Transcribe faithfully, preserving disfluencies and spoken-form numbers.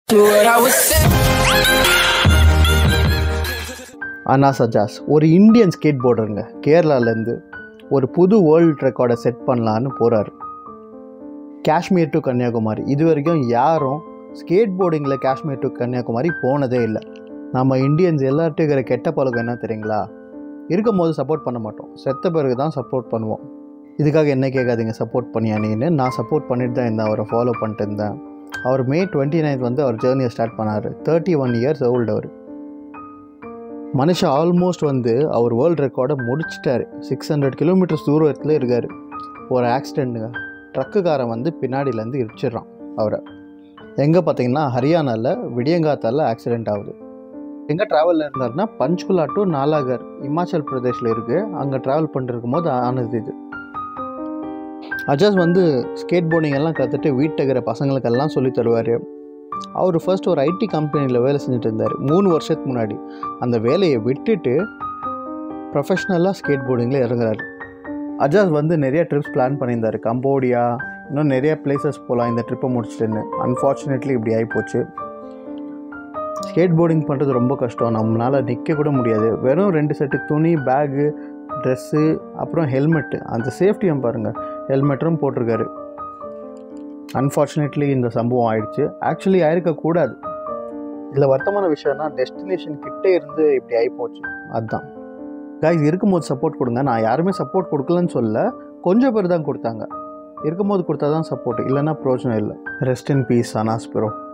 அண்ணா சஜாஸ் ஒரு Indian skate போர்டருங்க, கேரளாலேருந்து ஒரு புது வேர்ல்டு ரெக்கார்டை செட் பண்ணலான்னு போகிறாரு. காஷ்மீர் டு கன்னியாகுமரி இது வரைக்கும் யாரும் ஸ்கேட் போர்டிங்கில் காஷ்மீர் டு கன்னியாகுமரி போனதே இல்லை. நம்ம இந்தியன்ஸ் எல்லார்ட்டும் இருக்கிற கெட்ட பழக்கம் என்ன தெரியுங்களா? இருக்கும் போது சப்போர்ட் பண்ண மாட்டோம், செத்த பிறகு தான் சப்போர்ட் பண்ணுவோம். இதுக்காக என்ன கேட்காதீங்க சப்போர்ட் பண்ணியானேன்னு. நான் சப்போர்ட் பண்ணிட்டு தான் இருந்தேன், அவரை ஃபாலோ பண்ணிட்டு இருந்தேன். அவர் மே டுவெண்ட்டி நைன்த் வந்து அவர் ஜேர்னியை ஸ்டார்ட் பண்ணார். தேர்ட்டி ஒன் இயர்ஸ் ஓல்டு அவர். மனுஷன் ஆல்மோஸ்ட் வந்து அவர் வேர்ல்டு ரெக்கார்டை முடிச்சிட்டாரு. சிக்ஸ் ஹண்ட்ரட் கிலோமீட்டர்ஸ் தூரத்தில் இருக்கார். ஒரு ஆக்சிடெண்ட்டுங்க, ட்ரக்குக்காரன் வந்து பின்னாடியிலேருந்து இடிச்சிட்றான் அவரை. எங்கே பார்த்தீங்கன்னா ஹரியானாவில் விடியங்காத்தால் ஆக்சிடெண்ட் ஆகுது. எங்கே ட்ராவலில் இருந்தாருன்னா பஞ்ச்குலா டு நாலாகர் இமாச்சல் பிரதேஷில் இருக்குது. அங்கே ட்ராவல் பண்ணிருக்கும் போது ஆனது இது. அஜாஸ் வந்து ஸ்கேட் போர்டிங் எல்லாம் கற்றுட்டு வீட்டில் இருக்கிற பசங்களுக்கெல்லாம் சொல்லி தருவார். அவர் ஃபர்ஸ்ட் ஒரு ஐடி கம்பெனியில் வேலை செஞ்சுட்டு இருந்தார் மூணு வருஷத்துக்கு முன்னாடி. அந்த வேலையை விட்டுட்டு ப்ரொஃபஷ்னலாக ஸ்கேட் போர்டிங்கில் இறங்குறாரு. அஜாஸ் வந்து நிறைய ட்ரிப்ஸ் பிளான் பண்ணியிருந்தார். கம்போடியா, இன்னும் நிறைய பிளேசஸ் போகலாம் இந்த ட்ரிப்பை முடிச்சுட்டுன்னு. அன்ஃபார்ச்சுனேட்லி இப்படி ஆகிப்போச்சு. ஸ்கேட் போர்டிங் பண்ணுறது ரொம்ப கஷ்டம், நம்மளால் நிற்க கூட முடியாது. வெறும் ரெண்டு செட்டு துணி, பேகு, ட்ரெஸ்ஸு, அப்புறம் ஹெல்மெட்டு. அந்த சேஃப்டியும் பாருங்கள், ஹெல்மெட்டும் போட்டிருக்காரு. அன்ஃபார்ச்சுனேட்லி இந்த சம்பவம் ஆயிடுச்சு. ஆக்சுவலி ஆயிருக்கக்கூடாது. இதில் வருத்தமான விஷயம்னா டெஸ்டினேஷன் கிட்டே இருந்து இப்படி ஆகிப்போச்சு. அதுதான் கைஸ், இருக்கும்போது சப்போர்ட் கொடுங்க. நான் யாருமே சப்போர்ட் கொடுக்கலன்னு சொல்ல, கொஞ்சம் பேர் தான் கொடுத்தாங்க. இருக்கும்போது கொடுத்தா தான் சப்போர்ட், இல்லைன்னா பிரோஜனம் இல்லை. Rest in peace Anas bro.